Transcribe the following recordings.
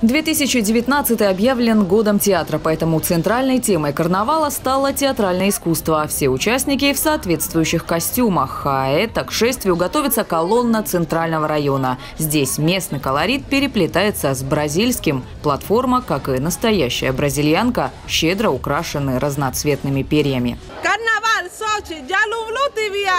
2019 объявлен годом театра, поэтому центральной темой карнавала стало театральное искусство. Все участники в соответствующих костюмах. А это к шествию готовится колонна Центрального района. Здесь местный колорит переплетается с бразильским. Платформа, как и настоящая бразильянка, щедро украшены разноцветными перьями. Карнавал, Сочи, я люблю тебя!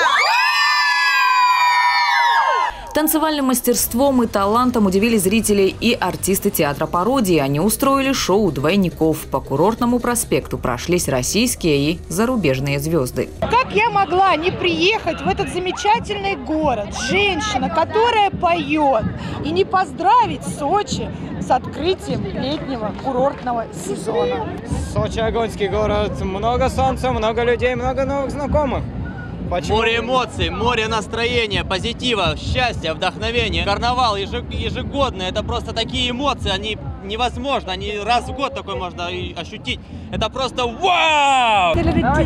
Танцевальным мастерством и талантом удивили зрителей и артисты театра пародии. Они устроили шоу двойников. По Курортному проспекту прошлись российские и зарубежные звезды. Как я могла не приехать в этот замечательный город, женщина, которая поет, и не поздравить Сочи с открытием летнего курортного сезона? Сочи – огонский город, много солнца, много людей, много новых знакомых. Почему? Море эмоций, море настроения, позитива, счастья, вдохновения. Карнавал ежегодный, это просто такие эмоции, они невозможно, они раз в год такой можно ощутить. Это просто вау!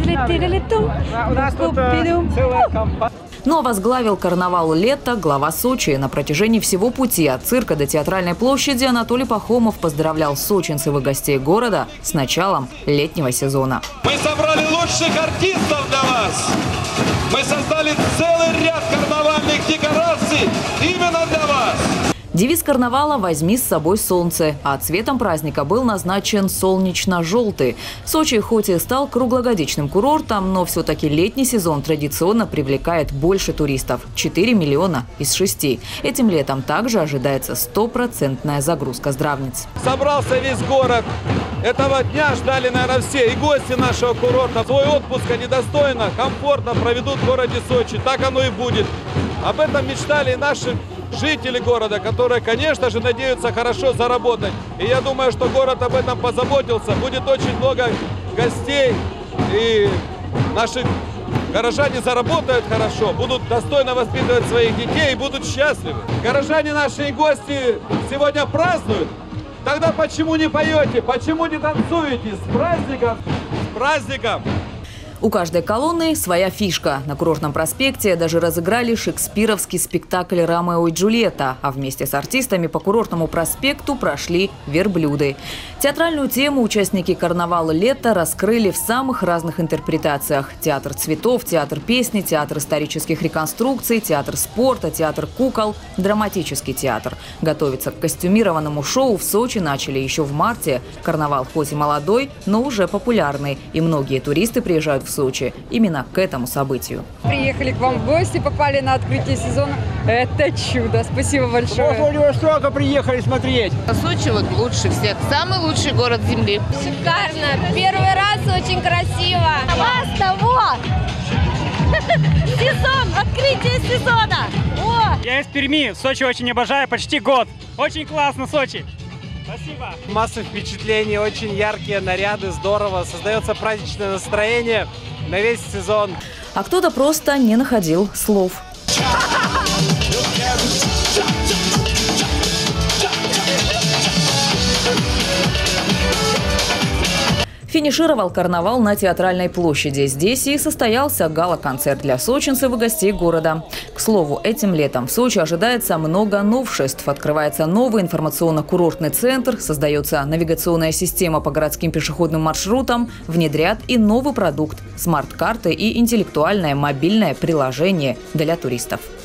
У нас тут целая компания. Но возглавил карнавал лета глава Сочи. На протяжении всего пути от цирка до Театральной площади Анатолий Пахомов поздравлял сочинцев и гостей города с началом летнего сезона. Мы собрали лучших артистов для вас. Мы создали целый ряд карнавальных декораций именно для вас. Девиз карнавала «Возьми с собой солнце», а цветом праздника был назначен солнечно-желтый. Сочи хоть и стал круглогодичным курортом, но все-таки летний сезон традиционно привлекает больше туристов – 4 миллиона из 6. Этим летом также ожидается стопроцентная загрузка здравниц. Собрался весь город. Этого дня ждали, наверное, все. И гости нашего курорта свой отпуск они достойно, комфортно проведут в городе Сочи. Так оно и будет. Об этом мечтали и наши жители города, которые, конечно же, надеются хорошо заработать. И я думаю, что город об этом позаботился. Будет очень много гостей, и наши горожане заработают хорошо, будут достойно воспитывать своих детей и будут счастливы. Горожане наши и гости сегодня празднуют. Тогда почему не поете, почему не танцуете? С праздником! С праздником! У каждой колонны своя фишка. На Курортном проспекте даже разыграли шекспировский спектакль «Ромео и Джульетта», а вместе с артистами по Курортному проспекту прошли верблюды. Театральную тему участники карнавала лета раскрыли в самых разных интерпретациях. Театр цветов, театр песни, театр исторических реконструкций, театр спорта, театр кукол, драматический театр. Готовиться к костюмированному шоу в Сочи начали еще в марте. Карнавал хоть и молодой, но уже популярный. И многие туристы приезжают в Сочи именно к этому событию. Приехали к вам в гости, попали на открытие сезона. Это чудо. Спасибо большое. С Владивостока приехали смотреть. Сочи вот лучше всех. Самый лучший город земли. Шикарно. Первый раз очень красиво. Классно, вот. Сезон, открытие сезона. О! Я из Перми. Сочи очень обожаю. Почти год. Очень классно, Сочи. Спасибо. Масса впечатлений, очень яркие наряды, здорово. Создается праздничное настроение на весь сезон. А кто-то просто не находил слов. Финишировал карнавал на Театральной площади. Здесь и состоялся гала-концерт для сочинцев и гостей города. К слову, этим летом в Сочи ожидается много новшеств. Открывается новый информационно-курортный центр, создается навигационная система по городским пешеходным маршрутам, внедрят и новый продукт – смарт-карты и интеллектуальное мобильное приложение для туристов.